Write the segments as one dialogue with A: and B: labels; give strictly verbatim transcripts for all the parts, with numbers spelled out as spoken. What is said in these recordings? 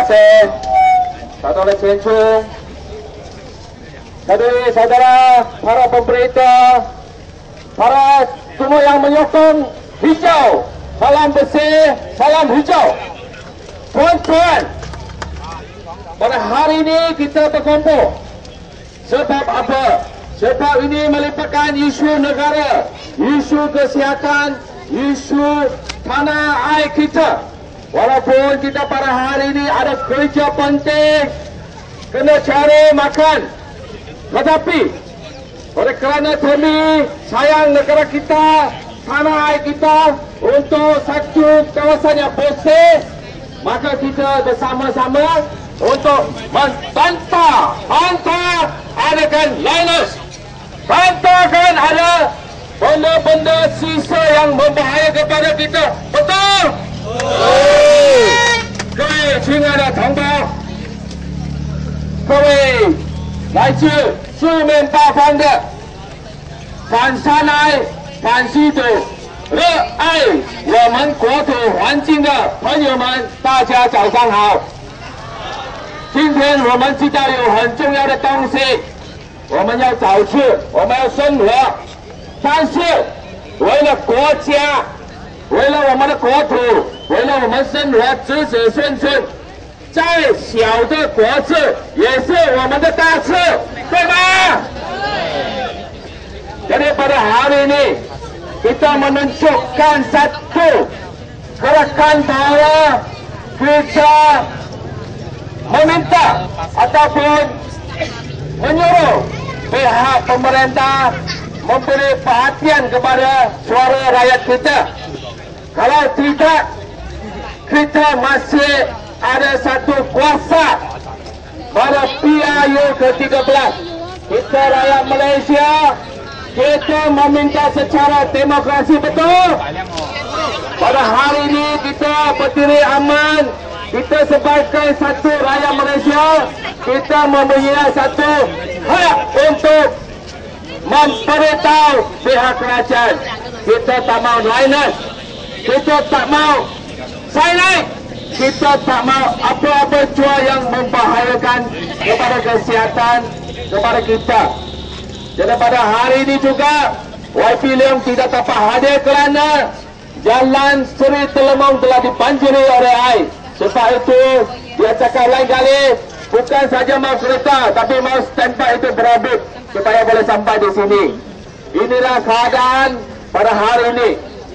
A: kasih. Satu oleh Cencung. Saudara-saudara, para pemerintah, para semua yang menyokong hijau, salam bersih, salam hijau. Tuan-tuan, pada hari ini kita berkumpul. Sebab apa? Sebab ini melibatkan isu negara, isu kesihatan, isu tanah air kita. Walaupun kita pada hari ini ada kerja penting, kena cari makan. Tetapi oleh kerana demi sayang negara kita, tanah air kita, untuk satu kawasan yang bersih, maka kita bersama-sama untuk membantah, bantah adakan liners, bantahkan ada benda-benda sisa yang membahaya kepada kita. Betul? Oh. 各位亲爱的同胞，各位来自四面八方的反山埃、反吸毒、热爱我们国土环境的朋友们，大家早上好。今天我们知道有很重要的东西，我们要找吃，我们要生活，但是为了国家，为了我们的国土，为了我们生活子子孙孙，再小的国字也是我们的大字，对吗？ Jadi pada hari ini kita menunjukkan satu gerakan bahawa kita meminta ataupun menyuruh pihak pemerintah memberi perhatian kepada suara rakyat kita. Kalau tidak, kita masih ada satu kuasa pada P R U ke tiga belas. Kita rakyat Malaysia, kita meminta secara demokrasi, betul. Pada hari ini kita berdiri aman. Kita sebagai satu rakyat Malaysia, kita mempunyai satu hak untuk memberitahu pihak kerajaan. Kita tak mau liners, kita tak mau cyanide, kita tak mau apa-apa jua yang membahayakan kepada kesihatan kepada kita. Jadi pada hari ini juga Y P Leong tidak dapat hadir kerana jalan Seri Telemong telah dibanjiri oleh air. Sebab itu dia cakap lain kali bukan saja mau kereta tapi mau standby itu berabit supaya boleh sampai di sini. Inilah keadaan pada hari ini.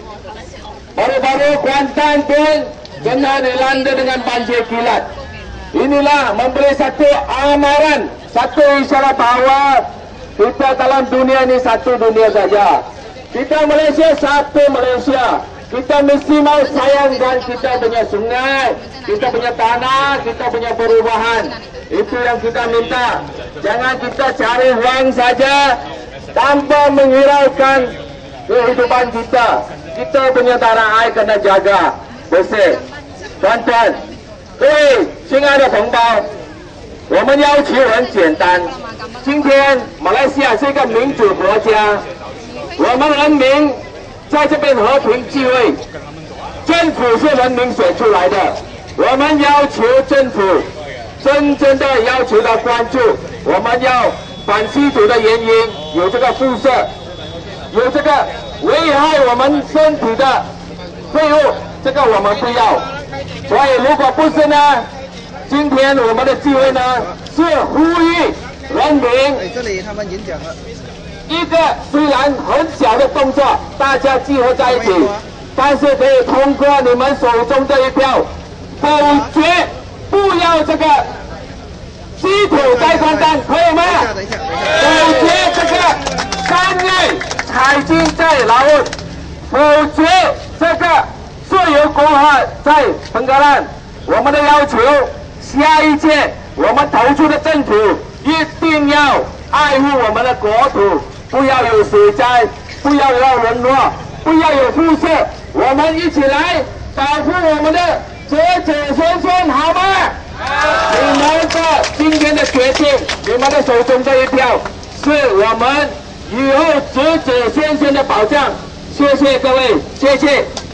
A: Baru-baru Kuantan pun kena dilanda dengan banjir kilat. Inilah memberi satu amaran, satu isyarat bahawa kita dalam dunia ini satu dunia saja. Kita Malaysia satu Malaysia. Kita mesti mau sayangkan kita punya sungai, kita punya tanah, kita punya perubahan. Itu yang kita minta. Jangan kita cari wang saja tanpa menghiraukan kehidupan kita. Kita punya tanah air kena jaga bersih. Tuan-tuan, 各位亲爱的同胞，我们要求很简单。 今天马来西亚是一个民主国家，我们人民在这边和平聚会，政府是人民选出来的，我们要求政府真正的要求到关注，我们要反吸毒的原因有这个辐射，有这个危害我们身体的废物，这个我们不要。所以如果不是呢，今天我们的聚会呢是呼吁 人民，这里他们演讲了。一个虽然很小的动作，大家集合在一起，但是可以通过你们手中这一票，否决不要这个稀土在关单，可以吗？否决这个三类采金在劳务，否决这个税油国号在本格兰。我们的要求，下一届我们投出的政府 一定要爱护我们的国土，不要有水灾，不要有沦落，不要有辐射。我们一起来保护我们的子子孙孙，好吗？好。你们的今天的决定，你们的手中这一票，是我们以后子子孙孙的保障。谢谢各位，谢谢。